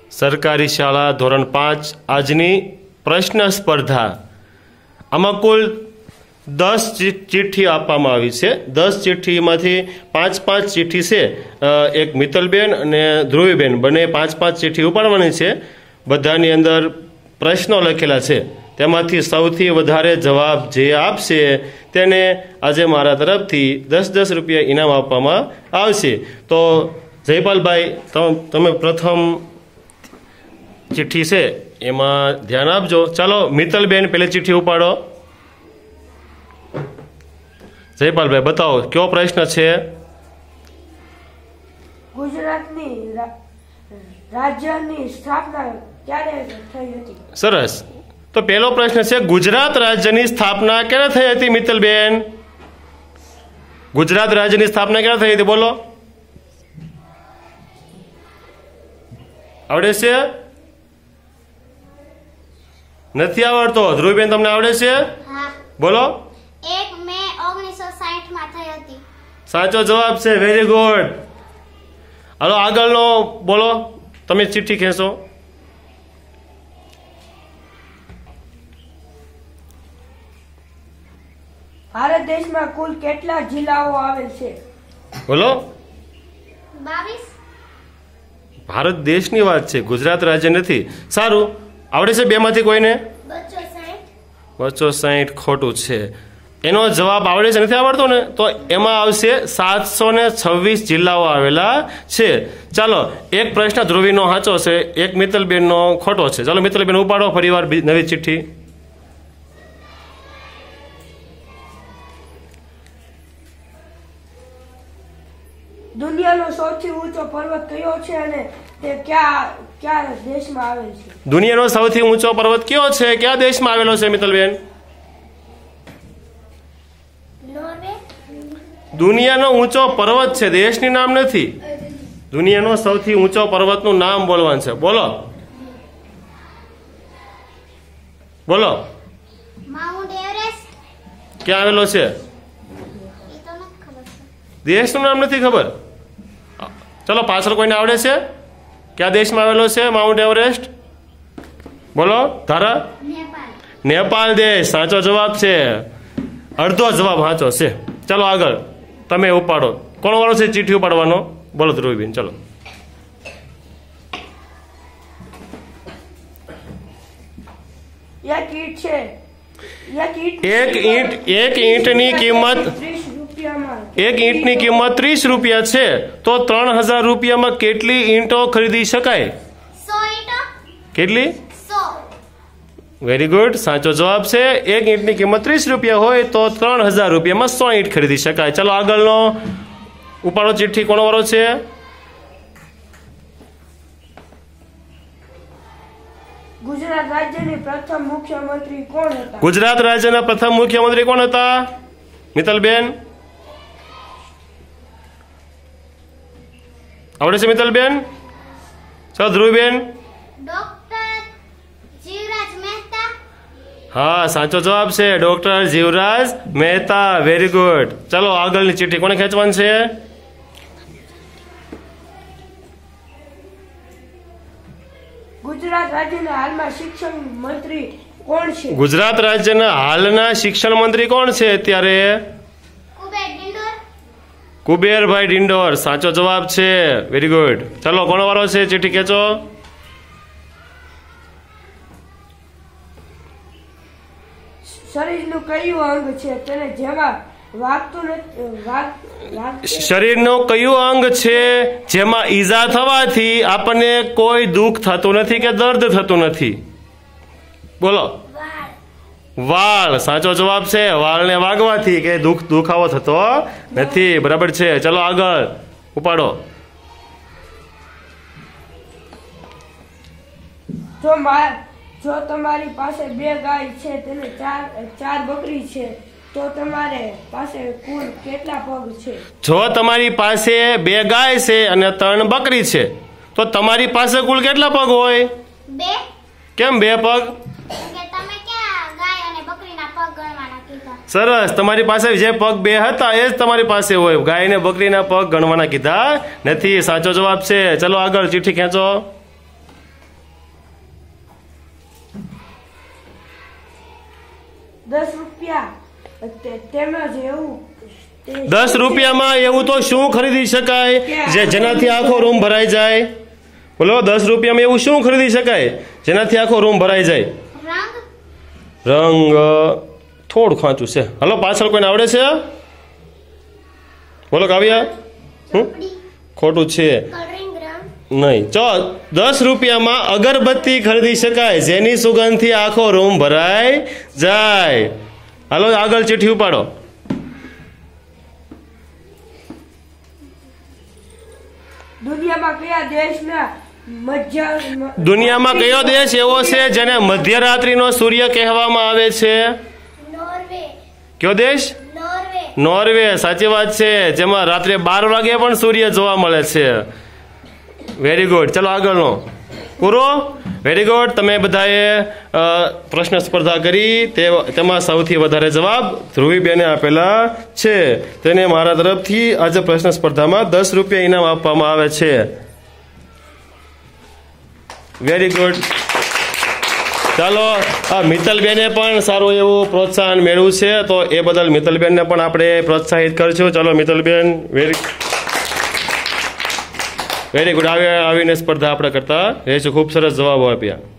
સરકારી શાળા ધોરણ 5 આજની પ્રશ્ન સ્પર્ધા। આમાં કુલ 10 ચિઠ્ઠી આપવામાં આવી છે। 10 ચિઠ્ઠીમાંથી 5-5 ચિઠ્ઠી છે। એક મિત્તલબેન અને ધ્રુવીબેન બંને 5-5 ચિઠ્ઠી ઉપાડવાની છે। બધાની અંદર પ્રશ્નો લખેલા છે। તેમાંથી સૌથી વધારે જવાબ જે આપશે તેને આજે મારા તરફથી 10-10 રૂપિયા ઇનામ આપવામાં આવશે। તો જયપાલભાઈ, તમે પ્રથમ ચિઠ્ઠી છે એમાં ધ્યાન આપજો। ચાલો મિત્તલબેન પહેલી ચિઠ્ઠી ઉપાડો। જયપાલભાઈ બતાવો કયો પ્રશ્ન છે? ગુજરાતની રાજ્યની સ્થાપના ક્યારે થઈ હતી? સરસ। તો પહેલો પ્રશ્ન છે ગુજરાત રાજ્યની સ્થાપના ક્યારે થઈ હતી? મિત્તલબેન, ગુજરાત રાજ્યની સ્થાપના ક્યારે થઈ હતી? બોલો, આવડે છે? નથી આવડતો? ધ્રુવીબેન તમને આવડે છે? બોલો। 1 મે 1960 માં થઈ હતી। સાચો જવાબ છે, વેરી ગુડ। હાલો આગળનો બોલો, તમે ચિઠ્ઠી ખેંચો। ભારત દેશમાં કુલ કેટલા જિલ્લાઓ આવેલ છે? બોલો। 22। ભારત દેશની વાત છે, ગુજરાત રાજ્ય નથી। સારું, આવડે છે બેમાંથી કોઈને? 260। 260 ખોટું છે। એનો જવાબ આવડે છે, નથી આવડતો ને? તો એમાં આવશે 726 જિલ્લાઓ આવેલા છે। ચાલો, એક પ્રશ્ન ધ્રુવીનો સાચો છે, એક મિત્તલબેનનો ખોટો છે। ચાલો મિત્તલબેન ઉપાડો ફરીવાર નવી ચિઠ્ઠી। દુનિયાનો સૌથી ઊંચો પર્વત કયો છે અને તે કયા દેશમાં આવેલ છે? દુનિયાનો સૌથી ઊંચો પર્વત કયો છે, કયા દેશમાં આવેલો છે મિત્તલબેન? નોર્વે। દુનિયાનો ઊંચો પર્વત છે, દેશનું નામ નથી। દુનિયાનો સૌથી ઊંચો પર્વતનું નામ બોલવાનું છે। બોલો બોલો, માઉન્ટ એવરેસ્ટ। ક્યાં આવેલો છે? એ તો નથી ખબર છે। દેશનું નામ નથી ખબર? ચલો પાછળ કોઈને આવડે છે? કયા દેશમાં આવેલો છે માઉન્ટ એવરેસ્ટ? બોલો ધારા? નેપાળ। નેપાળ દેશ સાચો જવાબ છે। અડધો જવાબ સાચો છે। ચલો આગળ તમે ઉપાડો। કોણ વાળો છે ચિઠ્ઠી ઉપાડવાનો? બોલો ધ્રુવીબેન, ચલો। એક ઈંટની કિંમત 30 રૂપિયા છે, તો 3000 રૂપિયામાં કેટલી ઈંટો ખરીદી શકાય? 100 ઈંટો। કેટલી? 100। વેરી ગુડ, સાચો જવાબ છે। એક ઈંટની કિંમત 30 રૂપિયા હોય તો 3000 રૂપિયામાં 100 ઈંટ ખરીદી શકાય। ચલો આગળનો ઉપાડો ચિઠ્ઠી। કોનો વાળો છે? ગુજરાત રાજ્યની પ્રથમ મુખ્યમંત્રી કોણ હતા? ગુજરાત રાજ્યના પ્રથમ મુખ્યમંત્રી કોણ હતા મિત્તલબેન? આવડે છે મિત્તલબેન? ચલો ધ્રુવીબેન। ડોક્ટર જીવરાજ મહેતા। હા સાચો જવાબ છે, doctor Jivraj Mehta. Very good. ચલો આગળની ચિઠ્ઠી કોને ખેંચવાની છે? ગુજરાત રાજ્યના હાલમાં શિક્ષણ મંત્રી કોણ છે? ગુજરાત રાજ્યના હાલના શિક્ષણ મંત્રી કોણ છે અત્યારે? કુબેર ડિંડોર। કુબેરભાઈ ડિંડોર સાચો જવાબ છે। Very good. ચલો કોનો વાળો છે ચિઠ્ઠી ખેંચો। શરીરનું કયું અંગ છે તેને જેમાં વાગતું નથી? શરીરનું કયું અંગ છે જેમાં ઈજા થવાથી આપણને કોઈ દુઃખ થતું નથી કે દર્દ થતું નથી? બોલો। વાળ સાચો જવાબ છે। વાળને વાગવાથી કે દુખાવો થતો નથી। બરાબર છે। ચલો આગળ ઉપાડો। જો તમારી પાસે 2 ગાય છે તેને 4 બકરી છે તો તમારી પાસે કુલ કેટલા પગ છે? જો તમારી પાસે 2 ગાય છે અને 3 બકરી છે તો તમારી પાસે કુલ કેટલા પગ હોય? 2। કેમ 2 પગ? કે તમે ક્યાં ગાય અને બકરીના પગ ગણવાના કીધા? સરસ, તમારી પાસે જે પગ 2 હતા એ જ તમારી પાસે હોય, ગાય ને બકરીના પગ ગણવાના કીધા નથી। સાચો જવાબ છે। ચલો આગળ ચિઠ્ઠી ખેંચો। રૂપિયા તેમજ એવું 10 રૂપિયામાં એવું તો શું ખરીદી શકાય જેનાથી આખો રૂમ ભરાઈ જાય? બોલો, 10 રૂપિયામાં એવું શું ખરીદી શકાય જેનાથી આખો રૂમ ભરાઈ જાય? રંગ રંગ થોડું ખાંચું છે. હલો, પાછળ કોઈને આવડે છે? બોલો કાવ્યા. ખોટું છે. કલરિંગ રંગ નહીં. 10 રૂપિયામાં અગરબત્તી ખરીદી શકાય જેની સુગંધથી આખો રૂમ ભરાઈ જાય. હાલો, આગળ ચિઠ્ઠી ઉપાડો. દુનિયામાં કયા દેશના દુનિયામાં કયો દેશ એવો છે જેને મધ્યરાત્રિનો સૂર્ય કહેવામાં આવે છે? નોર્વે કયો દેશ? Norway Norway. સાચી વાત છે. જેમાં રાત્રે 12 વાગે પણ સૂર્ય જોવા મળે છે. Very good. ચલો આગળનો પૂરો. Very good. તમે બધાએ પ્રશ્ન સ્પર્ધા કરી, તેમાં સૌથી વધારે જવાબ ધ્રુવીબેને આપેલા છે. તેને મારા તરફથી આજે પ્રશ્ન સ્પર્ધામાં 10 રૂપિયા ઇનામ આપવામાં આવે છે. Very good. ચાલો, આ મિત્તલબેને પણ સારું એવું પ્રોત્સાહન મેળવ્યું છે, તો એ બદલ મિત્તલબેનને પણ આપણે પ્રોત્સાહિત કરશું. ચાલો મિત્તલબેન, વેરી ગુડ. આવીને સ્પર્ધા આપણે કરતા રહીશું. ખૂબ સરસ જવાબો આપ્યા.